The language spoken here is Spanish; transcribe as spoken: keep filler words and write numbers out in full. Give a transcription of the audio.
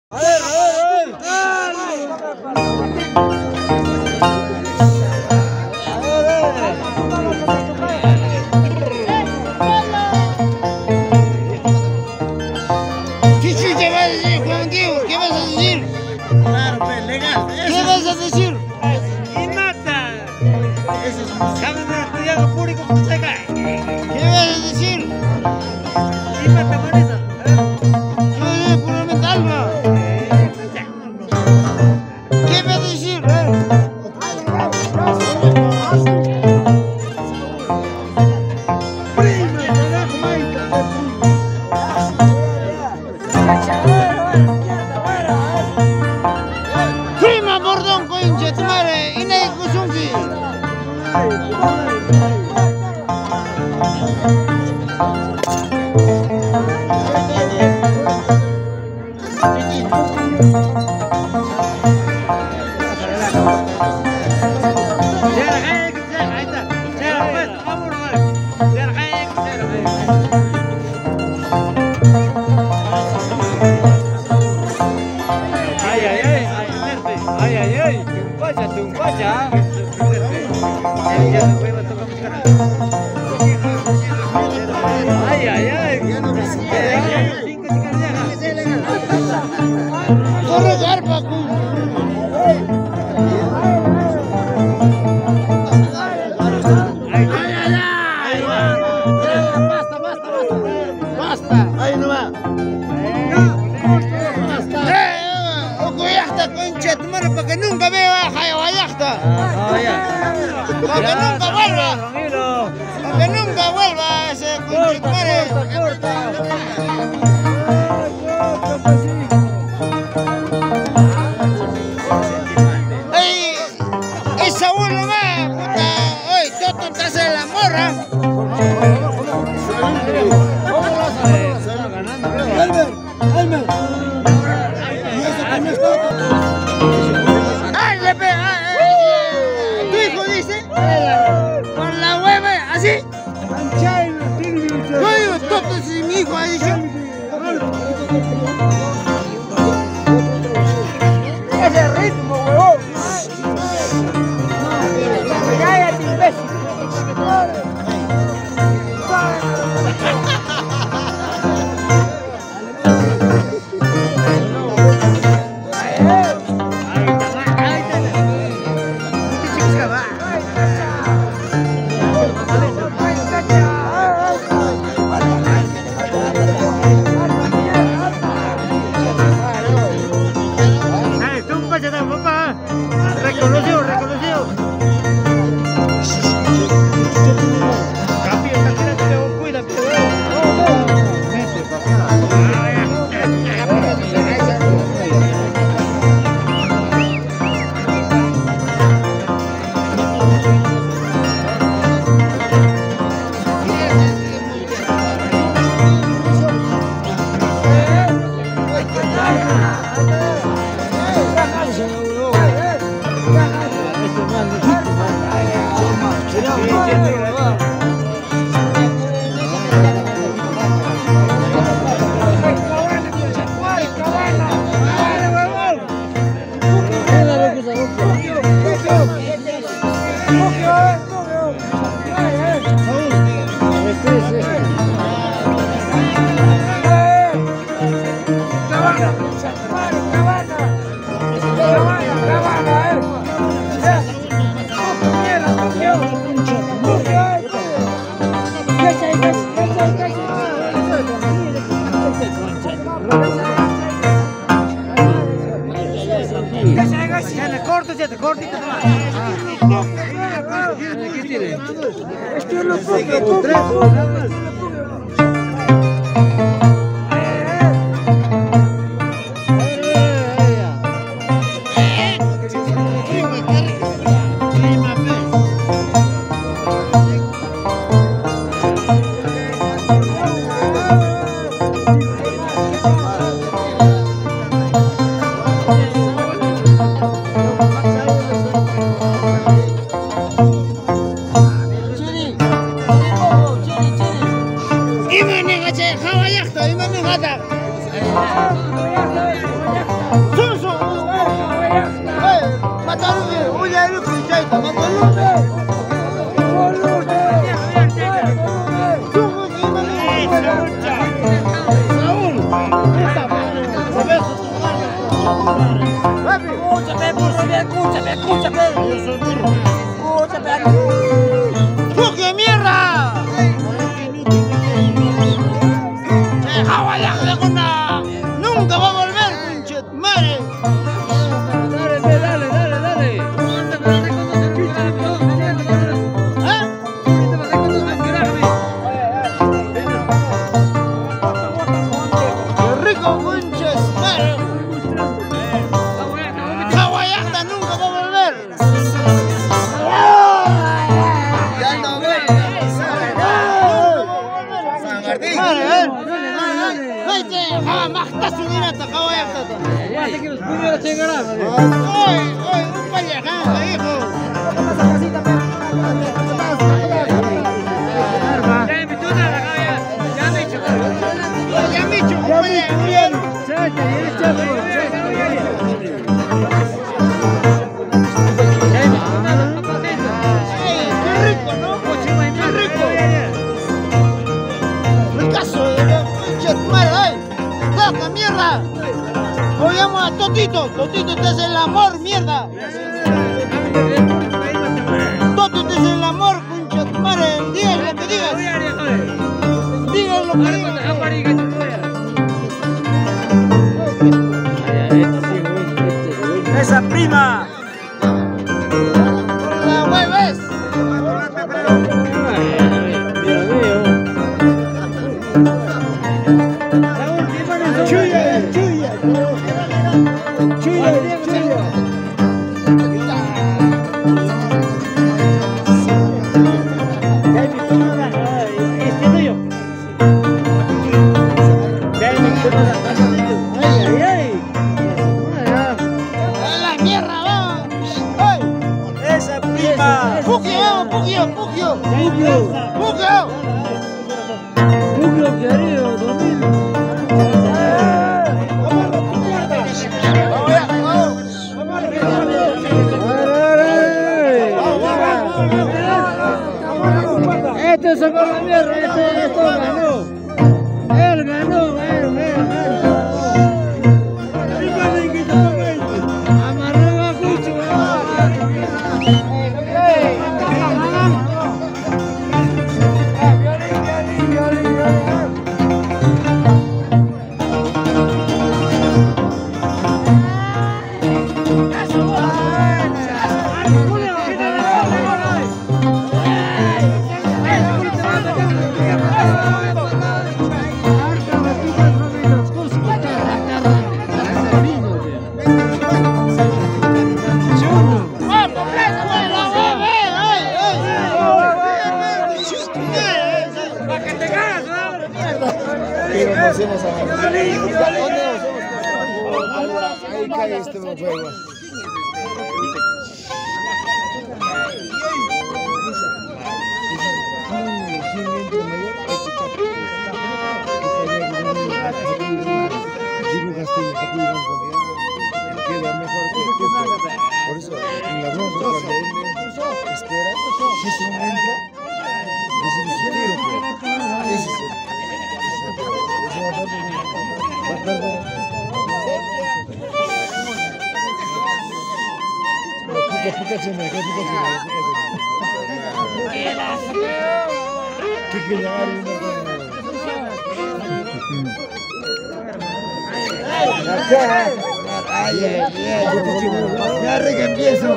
A ver, a ver, ¿Qué te vas a decir, Juan Diego? ¿Qué vas a decir? claro, pues, legal. ¿Qué vas a decir? Y mata. Eso es. ¿Sabes de estudiado público cómo se cae? ¿Qué vas a decir? Y mata, Marisa. Yo soy puramente alma. ¿Qué vas a decir? Prima bordón, concha, tu madre, y nadie kusunki. Ay, ay, ay, ay, ay, ay, tumbacha, tumbacha. Ay, ay, ay. Corre garpa, cu. Ay, ay, ay. Basta, basta, basta. Basta. Ahí no va. Eh, ojo yachta, concha, tu madre, para que nunca me baja a yachta. Para que nunca vuelva. Para que nunca vuelva ese concha, tu madre. Ey, esa uno más, puta. Oye, Toto, estás en la morra. ¡Ay, le pega! ¿Tu hijo dice? ¿Por la hueva? ¿Así? No digo, Toto, si mi hijo ha dicho. Ese ritmo, huevón. Cállate, imbécil. Ay, tumbacha, papá. Reconocido, reconocido. Capi, esta tira que te cuida, corto, ya te cortito nomás. ¿Qué tiene? Esto es lo propio. Chiri, chiri, chiri, chiri. Suso. Hey, mataron bien. Oye, ahí lo que está, mataron bien. Escúchame, escúchame. Escúchame. ¡Fuque mierda! Nunca va a volver, pinche madre. Dale, dale, dale, dale. ¿Eh? ¡Qué rico, pinches madre! Hawaiiana nunca va a volver. Ya no vuelve. San Martín. Vete, jamás te subirás hasta Hawaiiana. Hoy, hoy, un payaján, hijo. Ya me echó, qué rico, ¿no? Qué rico. Ricazo de pinche madre, ay. ¡Saca, mierda! Lo llamo a Totito. Totito, te hace el amor, mierda. Totito, te hace el amor, pinche madre. Digas lo que digas. Digas lo que digas. Esa prima. La hueves. Chuya, chuya. Chuya, chuya. Pukio, Pukio, Pukio, Pukio, Pukio. Pukio querido, dormido. Este sacó la mierda, este, esto ganó. Él ganó, él, él, él. Amarraba a Cucho, Ahí cae este juego. Por eso, en las noches cuando él espera, si es un entra, es un tiro, ese es ya rega empiezo.